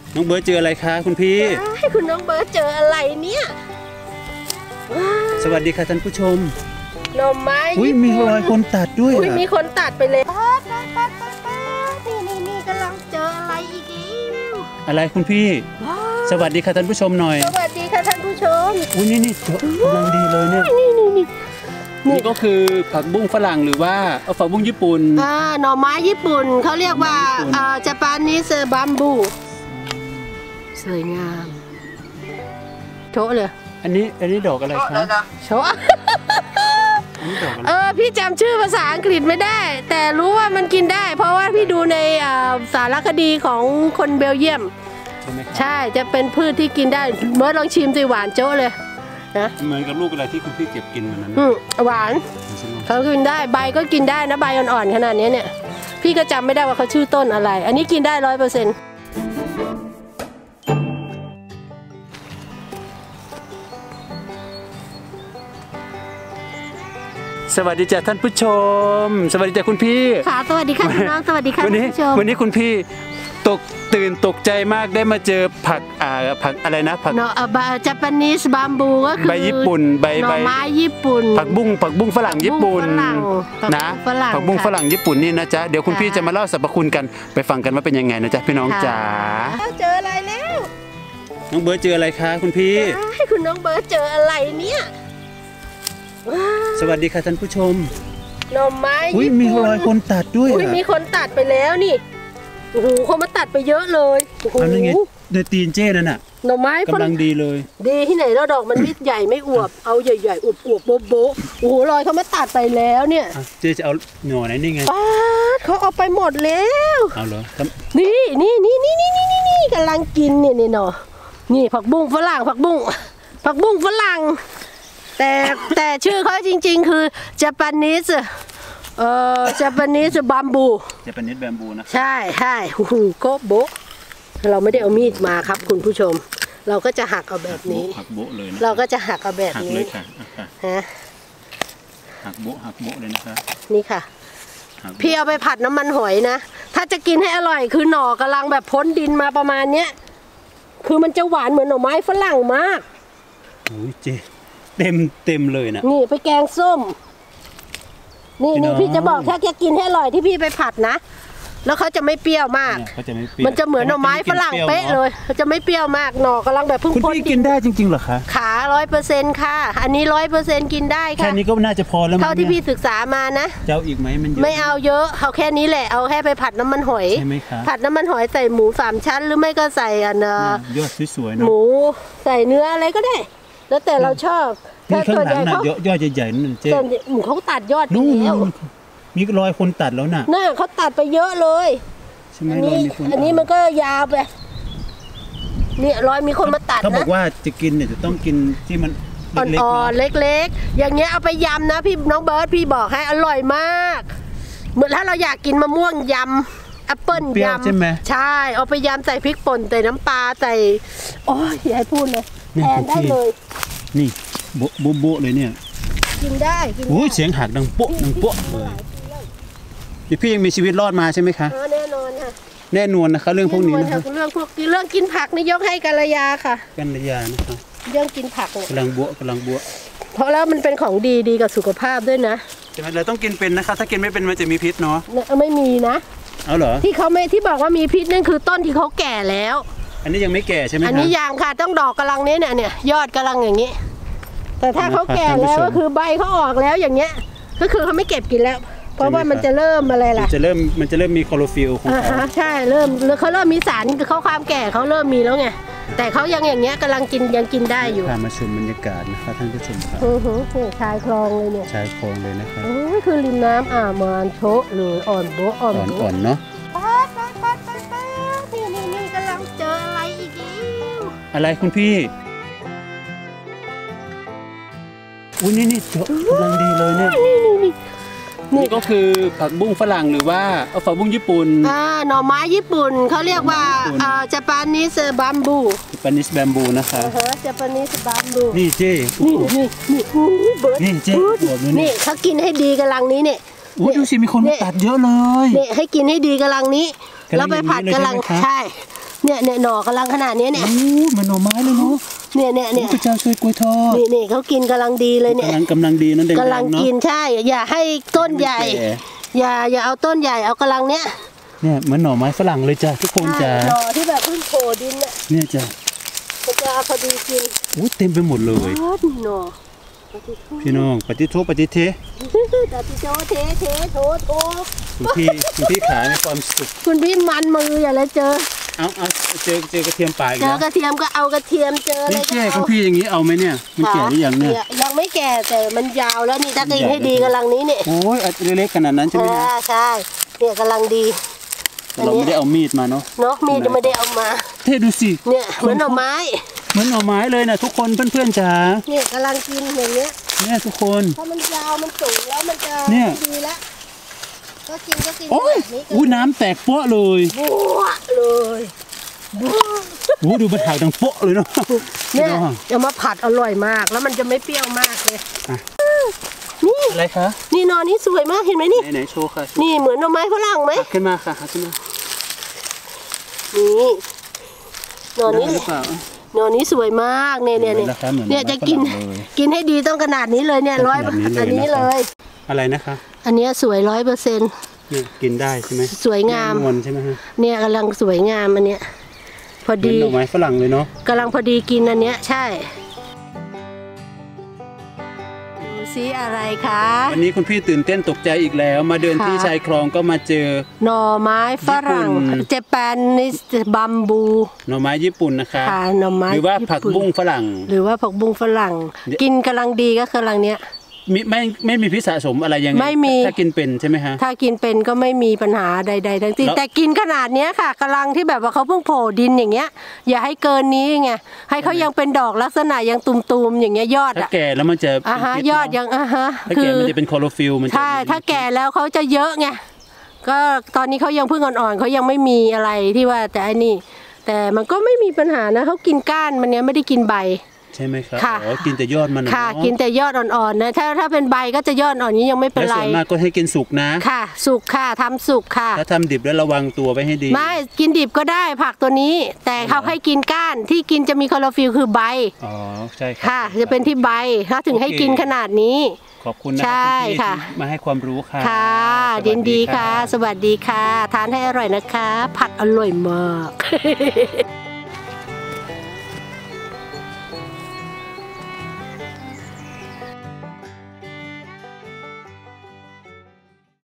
น้องเบิร์ดเจออะไรคะคุณพี่ให้คุณน้องเบิร์ดเจออะไรเนี่ยสวัสดีค่ะท่านผู้ชมหน่อไม้มีรอยคนตัดด้วยมีคนตัดไปเลยนี่กำลังเจออะไรอีกอะไรคุณพี่สวัสดีค่ะท่านผู้ชมหน่อยสวัสดีค่ะท่านผู้ชมนี่กำลังดีเลยเนี่ยนี่ก็คือผักบุ้งฝรั่งหรือว่าผักบุ้งญี่ปุ่นหน่อไม้ญี่ปุ่นเขาเรียกว่าญี่ปุ่นนิเซบัมบูสวยงามโชว์เลยอันนี้ดอกอะไรคะโชว์พี่จำชื่อภาษาอังกฤษไม่ได้แต่รู้ว่ามันกินได้เพราะว่าพี่ดูในสารคดีของคนเบลเยียมใช่จะเป็นพืชที่กินได้เมื่อลองชิมสิหวานโจ้เลยนะเหมือนกับลูกอะไรที่คุณพี่เก็บกินวันนั้นหวานเขากินได้ใบก็กินได้นะใบอ่อนๆขนาดนี้เนี่ยพี่ก็จำไม่ได้ว่าเขาชื่อต้นอะไรอันนี้กินได้100% สวัสดีจ้ะท่านผู้ชมสวัสดีจ้ะคุณพี่ค่ะสวัสดีค่ะน้องสวัสดีค่ะท่านผู้ชมวันนี้คุณพี่ตื่นตกใจมากได้มาเจอผักอะไรนะผักญี่ปุ่นบัมบูก็คือใบญี่ปุ่นใบไม้ญี่ปุ่นผักบุ้งฝรั่งญี่ปุ่นนะผักบุ้งฝรั่งญี่ปุ่นนี่นะจ๊ะเดี๋ยวคุณพี่จะมาเล่าสรรพคุณกันไปฟังกันว่าเป็นยังไงนะจ๊ะพี่น้องจ๋าเจออะไรแล้วน้องเบิร์ดเจออะไรคะคุณพี่ให้คุณน้องเบิร์ดเจออะไรเนี่ยสวัสดีค่ะท่านผู้ชมหน่อไม้มีรอยคนตัดด้วยมีคนตัดไปแล้วนี่โอ้โหเขามาตัดไปเยอะเลยโอ้โหในตีนเจ้นั่นน่ะหน่อไม้กำลังดีเลยดีที่ไหนแล้วดอกมันไม่ใหญ่ไม่อวบเอาใหญ่ๆอวบโบ๊ะโอ้โหรอยเขามาตัดไปแล้วเนี่ยเจ๊จะเอาหน่อไหนนี่ไงเขาเอาไปหมดแล้วเอาเหรอนี่กำลังกินเนี่ยหน่อนี่ผักบุ้งฝรั่งฝรั่งแต่ชื่อเขาจริงๆคือJapaneseบัมบูนะใช่โกโบเราไม่ได้เอามีดมาครับคุณผู้ชมเราก็จะหักเอาแบบนี้หักโบเลยนะเราก็จะหักเอาแบบนี้หักโบเลยนะคะนี่ค่ะพี่เอาไปผัดน้ำมันหอยนะถ้าจะกินให้อร่อยคือหน่อกำลังแบบพ้นดินมาประมาณเนี้ยคือมันจะหวานเหมือนหน่อไม้ฝรั่งมากโอ้ยเจ๊เต็มเลยนะนี่ไปแกงส้มนี่พี่จะบอกถ้าจะกินให้อร่อยที่พี่ไปผัดนะแล้วเขาจะไม่เปรี้ยวมากมันจะเหมือนหน่อไม้ฝรั่งเป๊ะเลยเขาจะไม่เปรี้ยวมากหน่อกำลังแบบพึ่งคุณพี่กินได้จริงๆเหรอคะขา100%ค่ะอันนี้100%กินได้ค่ะแค่นี้ก็น่าจะพอแล้วเท่าที่พี่ศึกษามานะจะเอาอีกไหมมันไม่เอาเยอะเอาแค่นี้แหละเอาแค่ไปผัดน้ำมันหอยใช่ไหมคะผัดน้ำมันหอยใส่หมู3ชั้นหรือไม่ก็ใส่ยอดสวยๆนะหมูใส่เนื้ออะไรก็ได้แล้วแต่เราชอบถ้าส่วนใหญ่เขายอดใหญ่ๆนั่นเจ๊เขาตัดยอดไปแล้วมีรอยคนตัดแล้วน่ะเขาตัดไปเยอะเลยอันนี้มันก็ยาวไปนี่รอยมีคนมาตัดนะเขาบอกว่าจะกินเนี่ยจะต้องกินที่มันอ่อนๆเล็กๆอย่างเงี้ยเอาไปยำนะพี่น้องเบิร์ดพี่บอกให้อร่อยมากเหมือนถ้าเราอยากกินมะม่วงยำแอปเปิ้ลยำใช่เอาไปยำใส่พริกป่นใส่น้ำปลาใส่โอ้ยอย่าให้พูดเลยแทนได้เลยนี่โบ๊ะเลยเนี่ยกินได้โอ้ยเสียงหักดังโป๊ะเลยพี่ยังมีชีวิตรอดมาใช่ไหมคะแน่นอนค่ะแน่นอนนะคะเรื่องพวกนี้นะคะเรื่องกินผักนี่ยกให้กัลยาค่ะกัลยานะคะเรื่องกินผักกำลังบัวเพราะแล้วมันเป็นของดีกับสุขภาพด้วยนะใช่ไหมเราต้องกินเป็นนะคะถ้ากินไม่เป็นมันจะมีพิษเนาะไม่มีนะเอาเหรอที่บอกว่ามีพิษนั่นคือต้นที่เขาแก่แล้วอันนี้ยังไม่แก่ใช่ไหมอันนี้ยังค่ะต้องดอกกำลังนี้เนี่ยยอดกำลังอย่างนี้แต่ถ้าเขาแก่แล้วก็คือใบเขาออกแล้วอย่างเงี้ยก็คือเขาไม่เก็บกินแล้วเพราะว่ามันจะเริ่มอะไรล่ะมันจะเริ่มมีคลอโรฟิลของเขาใช่เขาเริ่มมีสารเขาความแก่เขาเริ่มมีแล้วไงแต่เขายังอย่างเงี้ยกำลังกินได้อยู่พามาชมบรรยากาศนะคะท่านผู้ชมครับชายคลองเลยเนี่ยชายคลองเลยนะครับคือริมน้ำมันโชะเลยอ่อนโบ๊ะอ่อนเนาะนี่กำลังเจออะไรอีกอะไรคุณพี่นี่กำลังดีเลยเนี่ยนี่ก็คือผักบุ้งฝรั่งหรือว่าผักบุ้งญี่ปุ่นหน่อไม้ญี่ปุ่นเขาเรียกว่าJapaneseบัมบูนะคะ Japaneseบัมบูนี่เจ๊นี่เจ๊นี่เขากินให้ดีกำลังนี้เนี่ยดูสิมีคนมาตัดเยอะเลยนี่ให้กินให้ดีกำลังนี้แล้วไปผัดกำลังใช่เนี่ยหน่อกำลังขนาดนี้เนี่ยโอ้เหมือนหน่อไม้เลยเนาะเนี่ยพระเจ้าช่วยกล้วยทอดนี่เขากินกำลังดีเลยเนี่ยกำลังดีนั่นเองกำลังกินใช่ อย่าให้ต้นใหญ่ อย่าเอาต้นใหญ่เอากำลังเนี้ยเนี่ยเหมือนหน่อไม้ฝรั่งเลยจ้ะทุกคนจ้ะหน่อที่แบบเพิ่งโผล่ดินเนี่ยจ้ะมันจะพอดีกินอุ้ยเต็มไปหมดเลยหน่อพี่น้องปฏิโทปฏิเทโถคุณพี่ขาในความสุขคุณพี่มันมืออย่าเลยเจอเจอกระเทียมป่าอีกเจอกระเทียมก็เอากระเทียมเจออะไรก็เอาคุณพี่อย่างนี้เอาไหมเนี่ยมันแก่หรือยังเนี่ยยังไม่แก่แต่มันยาวแล้วนี่ถ้ากินให้ดีกำลังนี้เนี่ยโอ้ยเล็กๆขนาดนั้นใช่ไหมใช่เนี่ยกำลังดีเราไม่ได้เอามีดมาเนาะมีดไม่ได้เอามาเท่ดูสิเนี่ยเหมือนหน่อไม้เลยนะทุกคนเพื่อนๆจ๋าเนี่ยกำลังกินอย่างเงี้ยเนี่ยทุกคนเพราะมันยาวมันสูงแล้วมันจะดีแล้วก็กินโอ้ยน้ำแตกเปาะเลยบัวเลยโอ้ดูมันถ่ายดังเปาะเลยเนาะเนี่ยจะมาผัดอร่อยมากแล้วมันจะไม่เปรี้ยวมากเลยนี่อะไรคะนี่นอนนี้สวยมากเห็นไหมนี่ไหนโชว์ค่ะนี่เหมือนหน่อไม้ฝรั่งไหมขึ้นมาค่ะขึ้นมานี่นอนนี้สวยมากเนี่ยจะกินให้ดีต้องขนาดนี้เลยเนี่ยอันนี้เลยอะไรนะคะอันนี้สวย100% เนี่ยกินได้ใช่ไหมสวยงามใช่ไหมฮะเนี่ยกำลังสวยงามอันเนี้ยพอดีหน่อไม้ฝรั่งเลยเนาะกำลังพอดีกินอันเนี้ยใช่ดูซิอะไรคะวันนี้คุณพี่ตื่นเต้นตกใจอีกแล้วมาเดินที่ชายคลองก็มาเจอหน่อไม้ฝรั่งเจแปนนิสบัมบูหน่อไม้ญี่ปุ่นนะคะหน่อไม้หรือว่าผักบุ้งฝรั่งกินกำลังดีก็กำลังเนี้ยไม่มีพิษสะสมอะไรยังไงไม่มีถ้ากินเป็นใช่ไหมฮะถ้ากินเป็นก็ไม่มีปัญหาใดๆทั้งสิ้นแต่กินขนาดนี้ค่ะกำลังที่แบบว่าเขาเพิ่งโผล่ดินอย่างเงี้ยอย่าให้เกินนี้ไงให้เขายังเป็นดอกลักษณะยังตุ่มๆอย่างเงี้ยยอดถ้าแก่แล้วมันจะยอดยังถ้าแก่มันจะเป็นคลอโรฟิลมันใช่ถ้าแก่แล้วเขาจะเยอะไงก็ตอนนี้เขายังเพิ่งอ่อนๆเขายังไม่มีอะไรที่ว่าแต่อันนี้แต่มันก็ไม่มีปัญหานะเขากินก้านมันเนี้ยไม่ได้กินใบใช่ไหมครับกินแต่ยอดมันค่ะกินแต่ยอดอ่อนๆนะถ้าเป็นใบก็จะยอดอ่อนนี้ยังไม่เป็นไรส่วนมากก็ให้กินสุกนะค่ะสุกค่ะทำสุกค่ะถ้าทำดิบแล้วระวังตัวไว้ให้ดีไม่กินดิบก็ได้ผักตัวนี้แต่เขาให้กินก้านที่กินจะมีคลอโรฟิลคือใบอ๋อใช่ค่ะจะเป็นที่ใบถ้าถึงให้กินขนาดนี้ขอบคุณนะครับที่มาให้ความรู้ค่ะค่ะยินดีค่ะสวัสดีค่ะทานให้อร่อยนะคะผัดอร่อยมาก